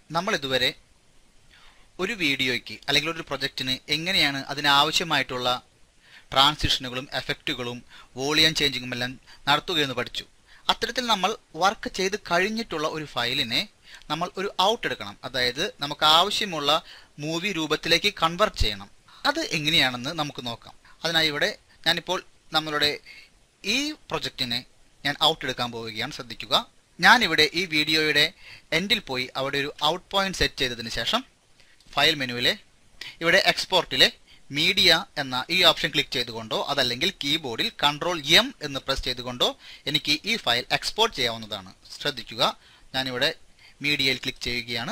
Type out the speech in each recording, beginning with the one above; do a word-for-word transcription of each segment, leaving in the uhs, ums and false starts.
നമ്മൾ ഇതുവരെ ഒരു വീഡിയോയ്ക്ക് അല്ലെങ്കിൽ ഒരു പ്രൊജക്റ്റിന് എങ്ങനെയാണ് അതിനാവശ്യമായിട്ടുള്ള ട്രാൻസിഷനുകളും എഫക്റ്റുകളും വോളിയം ചേഞ്ചിങ്ങും എല്ലാം നടത്തുകയെന്ന് പഠിച്ചു. അത്തരത്തിൽ നമ്മൾ വർക്ക് ചെയ്ത് കഴിഞ്ഞിട്ടുള്ള ഒരു ഫയലിനെ നമ്മൾ ഒരു ഔട്ട് എടുക്കണം. അതായത് നമുക്ക് ആവശ്യമുള്ള മൂവി രൂപത്തിലേക്ക് കൺവെർട്ട് ചെയ്യണം. അത് എങ്ങനെയാണെന്ന് നമുക്ക് നോക്കാം. അതിനായി ഇവിടെ ഞാനിപ്പോൾ നമ്മളുടെ ഈ പ്രൊജക്റ്റിനെ ഞാൻ ഔട്ട് എടുക്കാൻ പോവുകയാണ്. ശ്രദ്ധിക്കുക, ഞാനിവിടെ ഈ വീഡിയോയുടെ എൻഡിൽ പോയി അവിടെ ഒരു ഔട്ട് പോയിന്റ് സെറ്റ് ചെയ്തതിന് ശേഷം ഫയൽ മെനുവിലെ ഇവിടെ എക്സ്പോർട്ടിലെ മീഡിയ എന്ന ഈ ഓപ്ഷൻ ക്ലിക്ക് ചെയ്തുകൊണ്ടോ അതല്ലെങ്കിൽ കീബോർഡിൽ കൺട്രോൾ എം എന്ന് പ്രസ് ചെയ്തുകൊണ്ടോ എനിക്ക് ഈ ഫയൽ എക്സ്പോർട്ട് ചെയ്യാവുന്നതാണ്. ശ്രദ്ധിക്കുക, ഞാനിവിടെ മീഡിയയിൽ ക്ലിക്ക് ചെയ്യുകയാണ്.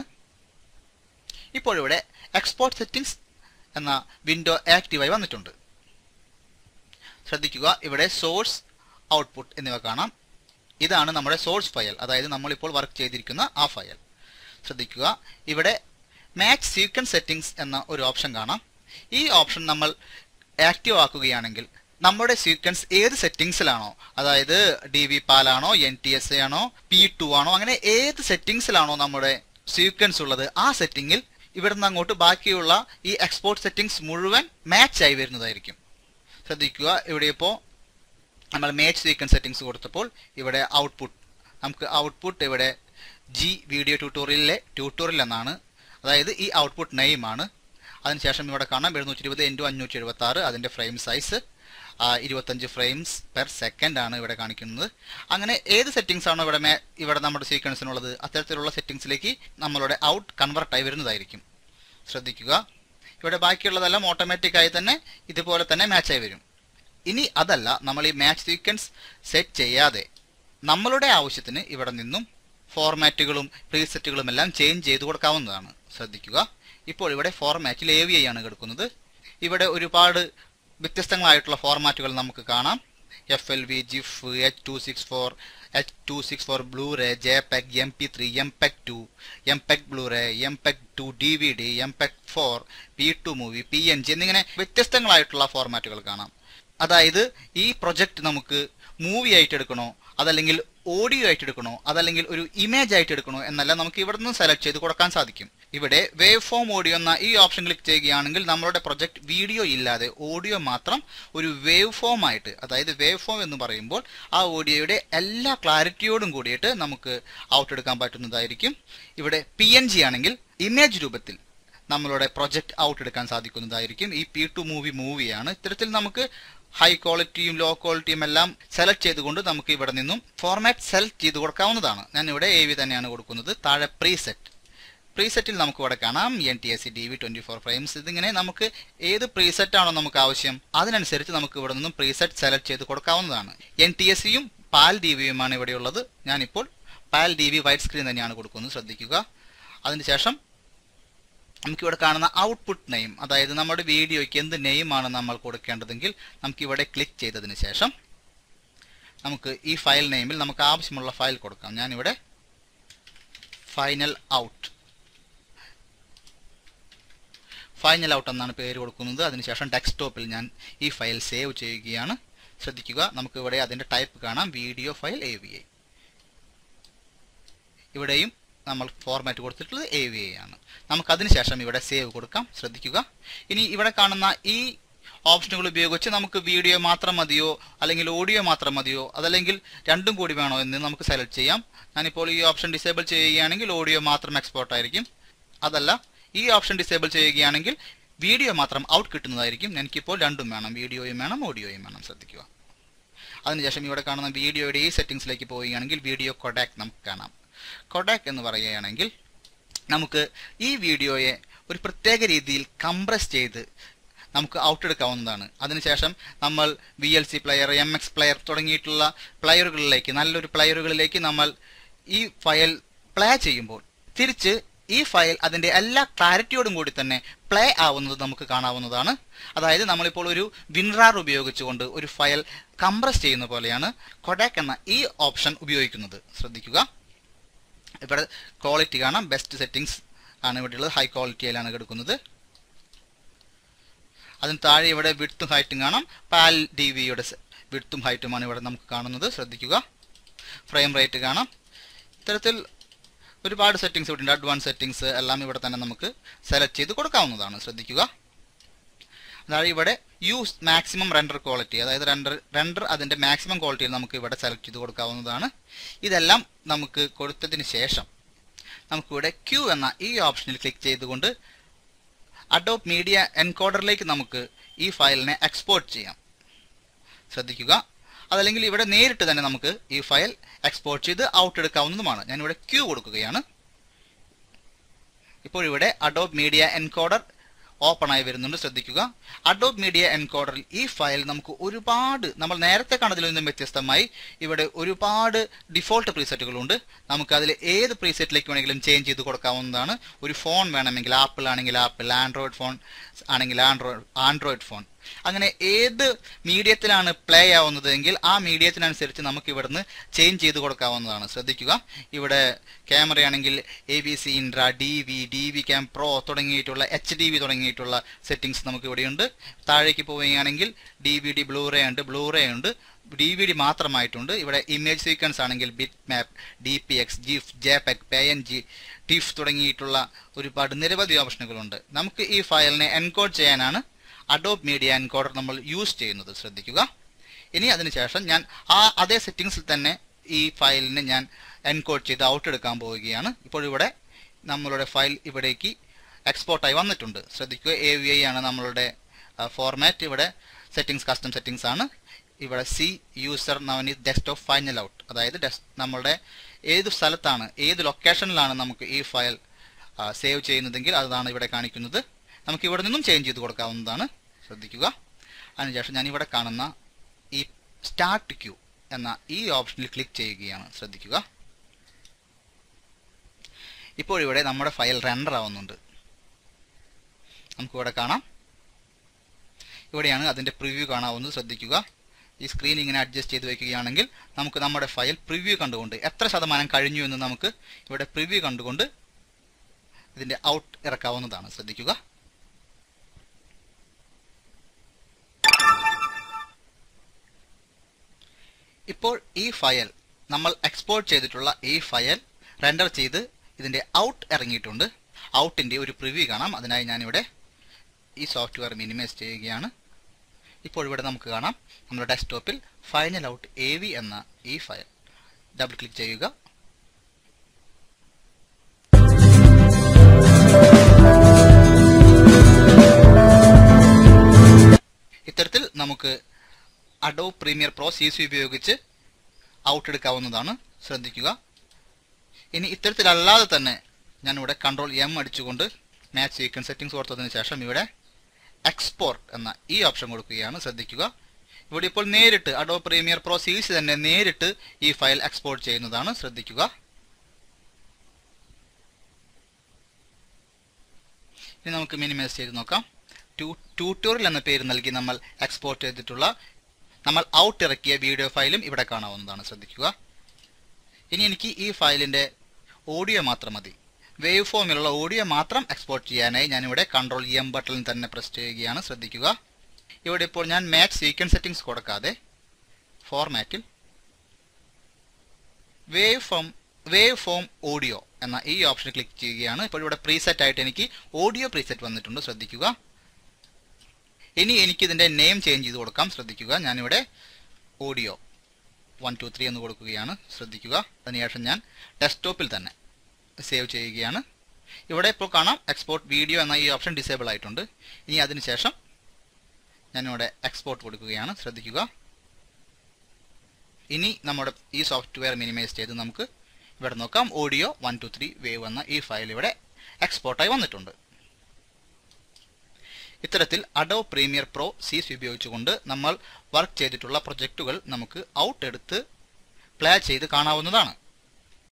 ഇപ്പോൾ ഇവിടെ എക്സ്പോർട്ട് സെറ്റിംഗ്സ് എന്ന വിൻഡോ ആക്റ്റീവായി വന്നിട്ടുണ്ട്. ശ്രദ്ധിക്കുക, ഇവിടെ സോഴ്സ്, ഔട്ട്പുട്ട് എന്നിവ കാണാം. ഇതാണ് നമ്മുടെ സോഴ്സ് ഫയൽ, അതായത് നമ്മളിപ്പോൾ വർക്ക് ചെയ്തിരിക്കുന്ന ആ ഫയൽ. ശ്രദ്ധിക്കുക, ഇവിടെ മാച്ച് സീക്വൻസ് സെറ്റിംഗ്സ് എന്ന ഒരു ഓപ്ഷൻ കാണാം. ഈ ഓപ്ഷൻ നമ്മൾ ആക്റ്റീവ് ആക്കുകയാണെങ്കിൽ നമ്മുടെ സീക്വൻസ് ഏത് സെറ്റിംഗ്സിലാണോ, അതായത് ഡി വി പാലാണോ, എൻ ടി എസ് എ ആണോ, പി ടു ആണോ, അങ്ങനെ ഏത് സെറ്റിംഗ്സിലാണോ നമ്മുടെ സീക്വൻസ് ഉള്ളത് ആ സെറ്റിംഗിൽ ഇവിടെ നിന്ന് അങ്ങോട്ട് ബാക്കിയുള്ള ഈ എക്സ്പോർട്ട് സെറ്റിംഗ്സ് മുഴുവൻ മാച്ച് ആയി വരുന്നതായിരിക്കും. ശ്രദ്ധിക്കുക, ഇവിടെ ഇപ്പോൾ നമ്മൾ മാച്ച് സീക്വൻസ് സെറ്റിംഗ്സ് കൊടുത്തപ്പോൾ ഇവിടെ ഔട്ട്പുട്ട്, നമുക്ക് ഔട്ട്പുട്ട് ഇവിടെ ജി വീഡിയോ ട്യൂട്ടോറിയലിലെ ട്യൂട്ടോറിയൽ എന്നാണ്, അതായത് ഈ ഔട്ട്പുട്ട് നെയിമാണ്. അതിനുശേഷം ഇവിടെ കാണാം എഴുന്നൂറ്റി ഇരുപത് ഇൻറ്റു അഞ്ഞൂറ്റി എഴുപത്തി ആറ്, അതിൻ്റെ ഫ്രെയിം സൈസ് ഇരുപത്തഞ്ച് ഫ്രെയിംസ് പെർ സെക്കൻഡ് ആണ് ഇവിടെ കാണിക്കുന്നത്. അങ്ങനെ ഏത് സെറ്റിംഗ്സ് ആണോ ഇവിടെ ഇവിടെ നമ്മുടെ സീക്വൻസിനുള്ളത് അത്തരത്തിലുള്ള സെറ്റിംഗ്സിലേക്ക് നമ്മളുടെ ഔട്ട് കൺവെർട്ടായി വരുന്നതായിരിക്കും. ശ്രദ്ധിക്കുക, ഇവിടെ ബാക്കിയുള്ളതെല്ലാം ഓട്ടോമാറ്റിക്കായി തന്നെ ഇതുപോലെ തന്നെ മാച്ചായി വരും. ഇനി അതല്ല, നമ്മൾ ഈ മാച്ച് സീക്വൻസ് സെറ്റ് ചെയ്യാതെ നമ്മളുടെ ആവശ്യത്തിന് ഇവിടെ നിന്നും ഫോർമാറ്റുകളും പ്രീസെറ്റുകളും എല്ലാം ചേഞ്ച് ചെയ്ത് കൊടുക്കാവുന്നതാണ്. ശ്രദ്ധിക്കുക, ഇപ്പോൾ ഇവിടെ ഫോർമാറ്റിൽ എ വി ഐ ആണ് കിടക്കുന്നത്. ഇവിടെ ഒരുപാട് വ്യത്യസ്തങ്ങളായിട്ടുള്ള ഫോർമാറ്റുകൾ നമുക്ക് കാണാം. F L V, GIF, H two six four, H two six four Blu-ray, JPEG, M P three, MPEG two, MPEG Blu-ray, MPEG two D V D, MPEG four, P two movie, P N G എന്നിങ്ങനെ വ്യത്യസ്തങ്ങളായിട്ടുള്ള ഫോർമാറ്റുകൾ കാണാം. അതായത് ഈ project നമുക്ക് movie ആയിട്ട് എടുക്കണോ, അതല്ലെങ്കിൽ audio ആയിട്ട് എടുക്കണോ, അതല്ലെങ്കിൽ ഒരു ഇമേജ് ആയിട്ട് എടുക്കണോ എന്നെല്ലാം നമുക്ക് ഇവിടെ നിന്ന് സെലക്ട് ചെയ്ത് കൊടുക്കാൻ സാധിക്കും. ഇവിടെ വേവ് ഫോം ഓഡിയോ എന്ന ഈ ഓപ്ഷൻ ക്ലിക്ക് ചെയ്യുകയാണെങ്കിൽ നമ്മളുടെ പ്രൊജക്റ്റ് വീഡിയോ ഇല്ലാതെ ഓഡിയോ മാത്രം ഒരു വേവ് ഫോം ആയിട്ട്, അതായത് വേവ് ഫോം എന്ന് പറയുമ്പോൾ ആ ഓഡിയോയുടെ എല്ലാ ക്ലാരിറ്റിയോടും കൂടിയിട്ട് നമുക്ക് ഔട്ട് എടുക്കാൻ പറ്റുന്നതായിരിക്കും. ഇവിടെ പി എൻ ജി ആണെങ്കിൽ ഇമേജ് രൂപത്തിൽ നമ്മളുടെ പ്രൊജക്റ്റ് ഔട്ട് എടുക്കാൻ സാധിക്കുന്നതായിരിക്കും. ഈ പി ടു മൂവി മൂവിയാണ്. ഇത്തരത്തിൽ നമുക്ക് ഹൈ ക്വാളിറ്റിയും ലോ ക്വാളിറ്റിയും എല്ലാം സെലക്ട് ചെയ്തുകൊണ്ട് നമുക്ക് ഇവിടെ നിന്നും ഫോർമാറ്റ് സെലക്ട് ചെയ്ത് കൊടുക്കാവുന്നതാണ്. ഞാൻ ഇവിടെ എ വി തന്നെയാണ് കൊടുക്കുന്നത്. താഴെ പ്രീസെറ്റ്, പ്രീസെറ്റിൽ നമുക്ക് ഇവിടെ കാണാം N T S C D V twenty four frames. ഇതിങ്ങനെ നമുക്ക് ഏത് പ്രീസെറ്റ് ആണോ നമുക്ക് ആവശ്യം അതിനനുസരിച്ച് നമുക്ക് ഇവിടെ നിന്നും പ്രീസെറ്റ് സെലക്ട് ചെയ്ത് കൊടുക്കാവുന്നതാണ്. എൻ ടി എസ് സിയും പാൽ ഡി വിയുമാണ് ഇവിടെയുള്ളത്. ഞാനിപ്പോൾ പാൽ ഡി വി വൈറ്റ് സ്ക്രീൻ തന്നെയാണ് കൊടുക്കുന്നത്. ശ്രദ്ധിക്കുക, അതിനുശേഷം നമുക്കിവിടെ കാണുന്ന ഔട്ട്പുട്ട് നെയിം, അതായത് നമ്മുടെ വീഡിയോയ്ക്ക് എന്ത് നെയിമാണ് നമ്മൾ കൊടുക്കേണ്ടതെങ്കിൽ നമുക്കിവിടെ ക്ലിക്ക് ചെയ്തതിന് ശേഷം നമുക്ക് ഈ ഫയൽ നെയിമിൽ നമുക്ക് ആവശ്യമുള്ള ഫയൽ കൊടുക്കാം. ഞാനിവിടെ ഫൈനൽ ഔട്ട് ഫൈനൽ ഔട്ട് എന്നാണ് പേര് കൊടുക്കുന്നത്. അതിനുശേഷം ഡെസ്ക്ടോപ്പിൽ ഞാൻ ഈ ഫയൽ സേവ് ചെയ്യുകയാണ്. ശ്രദ്ധിക്കുക, നമുക്ക് ഇവിടെ അതിൻ്റെ ടൈപ്പ് കാണാം, video file A V I. ഇവിടെയും നമ്മൾ ഫോർമാറ്റ് കൊടുത്തിട്ടുള്ളത് എ വി ഐ ആണ്. നമുക്കതിന് ശേഷം ഇവിടെ സേവ് കൊടുക്കാം. ശ്രദ്ധിക്കുക, ഇനി ഇവിടെ കാണുന്ന ഈ ഓപ്ഷനുകൾ ഉപയോഗിച്ച് നമുക്ക് വീഡിയോ മാത്രം മതിയോ അല്ലെങ്കിൽ ഓഡിയോ മാത്രം മതിയോ അതല്ലെങ്കിൽ രണ്ടും കൂടി വേണോ എന്ന് നമുക്ക് സെലക്ട് ചെയ്യാം. ഞാനിപ്പോൾ ഈ ഓപ്ഷൻ ഡിസേബിൾ ചെയ്യുകയാണെങ്കിൽ ഓഡിയോ മാത്രം എക്സ്പോർട്ട് ആയിരിക്കും. അതല്ല, ഈ ഓപ്ഷൻ ഡിസേബിൾ ചെയ്യുകയാണെങ്കിൽ വീഡിയോ മാത്രം ഔട്ട് കിട്ടുന്നതായിരിക്കും. എനിക്കിപ്പോൾ രണ്ടും വേണം, വീഡിയോയും വേണം ഓഡിയോയും വേണം. ശ്രദ്ധിക്കുക, അതിനുശേഷം ഇവിടെ കാണുന്ന വീഡിയോയുടെ ഈ സെറ്റിംഗ്സിലേക്ക് പോവുകയാണെങ്കിൽ വീഡിയോ കൊഡാക് നമുക്ക് കാണാം. കൊഡാക് എന്ന് പറയുകയാണെങ്കിൽ നമുക്ക് ഈ വീഡിയോയെ ഒരു പ്രത്യേക രീതിയിൽ കംപ്രസ് ചെയ്ത് നമുക്ക് ഔട്ട് എടുക്കാവുന്നതാണ്. അതിനുശേഷം നമ്മൾ V L C player, M X player തുടങ്ങിയിട്ടുള്ള പ്ലെയറുകളിലേക്ക് നല്ലൊരു പ്ലെയറുകളിലേക്ക് നമ്മൾ ഈ ഫയൽ പ്ലേ ചെയ്യുമ്പോൾ തിരിച്ച് ഈ ഫയൽ അതിൻ്റെ എല്ലാ ക്ലാരിറ്റിയോടും കൂടി തന്നെ പ്ലേ ആവുന്നത് നമുക്ക് കാണാവുന്നതാണ്. അതായത് നമ്മളിപ്പോൾ ഒരു വിൻറാർ ഉപയോഗിച്ചുകൊണ്ട് ഒരു ഫയൽ കംപ്രസ് ചെയ്യുന്ന പോലെയാണ് കൊഡാക് എന്ന ഈ ഓപ്ഷൻ ഉപയോഗിക്കുന്നത്. ശ്രദ്ധിക്കുക, ഇവിടെ ക്വാളിറ്റി കാണാം, ബെസ്റ്റ് സെറ്റിംഗ്സ് ആണ് ഇവിടെയുള്ളത്, ഹൈ ക്വാളിറ്റിയിലാണ് എടുക്കുന്നത്. അതിന് താഴെ ഇവിടെ വിഡ്ത്തും ഹൈറ്റും കാണാം, പാൽ ഡി വിയുടെ വിഡ്ത്തും ഹൈറ്റുമാണ് ഇവിടെ നമുക്ക് കാണുന്നത്. ശ്രദ്ധിക്കുക, ഫ്രെയിം റേറ്റ് കാണാം. ഇത്തരത്തിൽ ഒരുപാട് സെറ്റിംഗ്സ് ഇവിടെ ഉണ്ട്. അഡ്വാൻസ് സെറ്റിംഗ്സ് എല്ലാം ഇവിടെ തന്നെ നമുക്ക് സെലക്ട് ചെയ്ത് കൊടുക്കാവുന്നതാണ്. ശ്രദ്ധിക്കുക. അതായത് ഇവിടെ യൂസ് മാക്സിമം റെൻഡർ ക്വാളിറ്റി, അതായത് റെൻഡർ റെൻഡർ അതിൻ്റെ മാക്സിമം ക്വാളിറ്റിയിൽ നമുക്ക് ഇവിടെ സെലക്ട് ചെയ്ത് കൊടുക്കാവുന്നതാണ്. ഇതെല്ലാം നമുക്ക് കൊടുത്തതിന് ശേഷം നമുക്കിവിടെ ക്യൂ എന്ന ഈ ഓപ്ഷനിൽ ക്ലിക്ക് ചെയ്തുകൊണ്ട് അഡോബ് മീഡിയ എൻകോഡറിലേക്ക് നമുക്ക് ഈ ഫയലിനെ എക്സ്പോർട്ട് ചെയ്യാം. ശ്രദ്ധിക്കുക. അതല്ലെങ്കിൽ ഇവിടെ നേരിട്ട് തന്നെ നമുക്ക് ഈ ഫയൽ എക്സ്പോർട്ട് ചെയ്ത് ഔട്ട് എടുക്കാവുന്നതുമാണ്. ഞാനിവിടെ ക്യൂ കൊടുക്കുകയാണ്. ഇപ്പോൾ ഇവിടെ അഡോബ് മീഡിയ എൻകോഡർ ഓപ്പൺ ആയി വരുന്നുണ്ട്. ശ്രദ്ധിക്കുക. അഡോബ് മീഡിയ എൻകോഡറിൽ ഈ ഫയൽ നമുക്ക് ഒരുപാട്, നമ്മൾ നേരത്തെ കണ്ടതിൽ നിന്നും വ്യത്യസ്തമായി ഇവിടെ ഒരുപാട് ഡിഫോൾട്ട് പ്രീസെറ്റുകളുണ്ട്. നമുക്ക് അതിൽ ഏത് പ്രീസെറ്റിലേക്ക് വേണമെങ്കിലും ചേഞ്ച് ചെയ്ത് കൊടുക്കാവുന്നതാണ്. ഒരു ഫോൺ വേണമെങ്കിൽ ആപ്പിൾ ആണെങ്കിൽ ആപ്പിൾ, ആൻഡ്രോയിഡ് ഫോൺ ആണെങ്കിൽ ആൻഡ്രോയിഡ് ആൻഡ്രോയിഡ് ഫോൺ, അങ്ങനെ ഏത് മീഡിയത്തിലാണ് പ്ലേ ആവുന്നത് എങ്കിൽ ആ മീഡിയത്തിനനുസരിച്ച് നമുക്ക് ഇവിടുന്ന് ചേഞ്ച് ചെയ്ത് കൊടുക്കാവുന്നതാണ്. ശ്രദ്ധിക്കുക. ഇവിടെ ക്യാമറയാണെങ്കിൽ A B C intra, D V, D V cam pro തുടങ്ങിയിട്ടുള്ള എച്ച് ഡി വി തുടങ്ങിയിട്ടുള്ള സെറ്റിംഗ്സ് നമുക്ക് ഇവിടെയുണ്ട്. താഴേക്ക് പോവുകയാണെങ്കിൽ ഡി വി ഡി ബ്ലൂറേ ഉണ്ട്, ബ്ലൂറേ ഉണ്ട്, ഡി വി ഡി മാത്രമായിട്ടുണ്ട്. ഇവിടെ ഇമേജ് സീക്വൻസ് ആണെങ്കിൽ bitmap, D P X, GIF, JPEG, P N G, TIFF തുടങ്ങിയിട്ടുള്ള ഒരുപാട് നിരവധി ഓപ്ഷനുകളുണ്ട്. നമുക്ക് ഈ ഫയലിനെ എൻകോഡ് ചെയ്യാനാണ് അഡോബ് മീഡിയ എൻകോഡർ നമ്മൾ യൂസ് ചെയ്യുന്നത്. ശ്രദ്ധിക്കുക. ഇനി അതിനുശേഷം ഞാൻ ആ അതേ സെറ്റിംഗ്സിൽ തന്നെ ഈ ഫയലിനെ ഞാൻ എൻകോഡ് ചെയ്ത് ഔട്ട് എടുക്കാൻ പോവുകയാണ്. ഇപ്പോൾ ഇവിടെ നമ്മളുടെ ഫയൽ ഇവിടേക്ക് എക്സ്പോർട്ടായി വന്നിട്ടുണ്ട്. ശ്രദ്ധിക്കുക. എ വി ഐ ആണ് നമ്മളുടെ ഫോർമാറ്റ്. ഇവിടെ സെറ്റിംഗ്സ് കസ്റ്റം സെറ്റിംഗ്സ് ആണ്. ഇവിടെ C user Navneeth desktop final out, അതായത് നമ്മളുടെ ഏത് സ്ഥലത്താണ്, ഏത് ലൊക്കേഷനിലാണ് നമുക്ക് ഈ ഫയൽ സേവ് ചെയ്യുന്നതെങ്കിൽ അതാണ് ഇവിടെ കാണിക്കുന്നത്. നമുക്ക് ഇവിടെ നിന്നും ചേഞ്ച് ചെയ്ത് കൊടുക്കാവുന്നതാണ്. ശ്രദ്ധിക്കുക. അതിനുശേഷം ഞാൻ ഇവിടെ കാണുന്ന ഈ സ്റ്റാർട്ട് ക്യൂ എന്ന ഈ ഓപ്ഷനിൽ ക്ലിക്ക് ചെയ്യുകയാണ്. ശ്രദ്ധിക്കുക. ഇപ്പോൾ ഇവിടെ നമ്മുടെ ഫയൽ റെൻഡർ ആവുന്നുണ്ട്. നമുക്കിവിടെ കാണാം. ഇവിടെയാണ് അതിൻ്റെ പ്രിവ്യൂ കാണാവുന്നത്. ശ്രദ്ധിക്കുക. ഈ സ്ക്രീൻ ഇങ്ങനെ അഡ്ജസ്റ്റ് ചെയ്ത് വയ്ക്കുകയാണെങ്കിൽ നമുക്ക് നമ്മുടെ ഫയൽ പ്രിവ്യൂ കണ്ടുകൊണ്ട് എത്ര ശതമാനം കഴിഞ്ഞു എന്ന് നമുക്ക് ഇവിടെ പ്രിവ്യൂ കണ്ടുകൊണ്ട് ഇതിൻ്റെ ഔട്ട് ഇറക്കാവുന്നതാണ്. ശ്രദ്ധിക്കുക. ഇപ്പോൾ ഈ ഫയൽ, നമ്മൾ എക്സ്പോർട്ട് ചെയ്തിട്ടുള്ള ഈ ഫയൽ റെൻഡർ ചെയ്ത് ഇതിൻ്റെ ഔട്ട് ഇറങ്ങിയിട്ടുണ്ട്. ഔട്ടിൻ്റെ ഒരു പ്രിവ്യൂ കാണാം. അതിനായി ഞാനിവിടെ ഈ സോഫ്റ്റ്വെയർ മിനിമൈസ് ചെയ്യുകയാണ്. ഇപ്പോൾ ഇവിടെ നമുക്ക് കാണാം നമ്മുടെ ഡെസ്ക്ടോപ്പിൽ ഫൈനൽ ഔട്ട് എ വി എന്ന ഈ ഫയൽ. ഡബിൾ ക്ലിക്ക് ചെയ്യുക. ഇത്തരത്തിൽ നമുക്ക് Adobe Premiere Pro C C ഉപയോഗിച്ച് ഔട്ട് എടുക്കാവുന്നതാണ്. ശ്രദ്ധിക്കുക. ഇനി ഇത്തരത്തിലല്ലാതെ തന്നെ ഞാനിവിടെ കൺട്രോൾ എം അടിച്ചുകൊണ്ട് മാച്ച് സീക്വൻസ് സെറ്റിംഗ്സ് കൊടുത്തതിന് ശേഷം ഇവിടെ എക്സ്പോർട്ട് എന്ന ഈ ഓപ്ഷൻ കൊടുക്കുകയാണ്. ശ്രദ്ധിക്കുക. ഇവിടെ ഇപ്പോൾ നേരിട്ട് Adobe Premiere Pro C C തന്നെ നേരിട്ട് ഈ ഫയൽ എക്സ്പോർട്ട് ചെയ്യുന്നതാണ്. ശ്രദ്ധിക്കുക. ഇനി നമുക്ക് മിനിമൈസ് ചെയ്ത് നോക്കാം. ട്യൂട്ടോറിയൽ എന്ന പേര് നൽകി നമ്മൾ എക്സ്പോർട്ട് ചെയ്തിട്ടുള്ള, നമ്മൾ ഔട്ട് ഇറക്കിയ വീഡിയോ ഫയലും ഇവിടെ കാണാവുന്നതാണ്. ശ്രദ്ധിക്കുക. ഇനി എനിക്ക് ഈ ഫയലിൻ്റെ ഓഡിയോ മാത്രം മതി. വേവ് ഫോമിലുള്ള ഓഡിയോ മാത്രം എക്സ്പോർട്ട് ചെയ്യാനായി ഞാനിവിടെ കൺട്രോൾ എം ബട്ടണിൽ തന്നെ പ്രസ് ചെയ്യുകയാണ്. ശ്രദ്ധിക്കുക. ഇവിടെ ഇപ്പോൾ ഞാൻ മാച്ച് സീക്വൻസ് സെറ്റിംഗ്സ് കൊടുക്കാതെ ഫോർമാറ്റിൽ waveform waveform audio എന്ന ഈ ഓപ്ഷൻ ക്ലിക്ക് ചെയ്യുകയാണ്. ഇപ്പോൾ ഇവിടെ പ്രീസെറ്റ് ആയിട്ട് എനിക്ക് ഓഡിയോ പ്രീസെറ്റ് വന്നിട്ടുണ്ട്. ശ്രദ്ധിക്കുക. ഇനി എനിക്കിതിൻ്റെ നെയിം ചേഞ്ച് ചെയ്ത് കൊടുക്കാം. ശ്രദ്ധിക്കുക. ഞാനിവിടെ ഓഡിയോ വൺ ടു ത്രീ എന്ന് കൊടുക്കുകയാണ്. ശ്രദ്ധിക്കുക. അതിനുശേഷം ഞാൻ ഡെസ്ക്ടോപ്പിൽ തന്നെ സേവ് ചെയ്യുകയാണ്. ഇവിടെ ഇപ്പോൾ കാണാം എക്സ്പോർട്ട് വീഡിയോ എന്ന ഈ ഓപ്ഷൻ ഡിസേബിൾ ആയിട്ടുണ്ട്. ഇനി അതിനുശേഷം ഞാനിവിടെ എക്സ്പോർട്ട് കൊടുക്കുകയാണ്. ശ്രദ്ധിക്കുക. ഇനി നമ്മുടെ ഈ സോഫ്റ്റ്വെയർ മിനിമൈസ് ചെയ്ത് നമുക്ക് ഇവിടെ നോക്കാം. Audio one two three wave എന്ന ഈ ഫയൽ ഇവിടെ എക്സ്പോർട്ടായി വന്നിട്ടുണ്ട്. ഇത്തരത്തിൽ Adobe Premiere Pro C C ഉപയോഗിച്ചുകൊണ്ട് നമ്മൾ വർക്ക് ചെയ്തിട്ടുള്ള പ്രൊജക്റ്റുകൾ നമുക്ക് ഔട്ട് എടുത്ത് പ്ലേ ചെയ്ത് കാണാവുന്നതാണ്.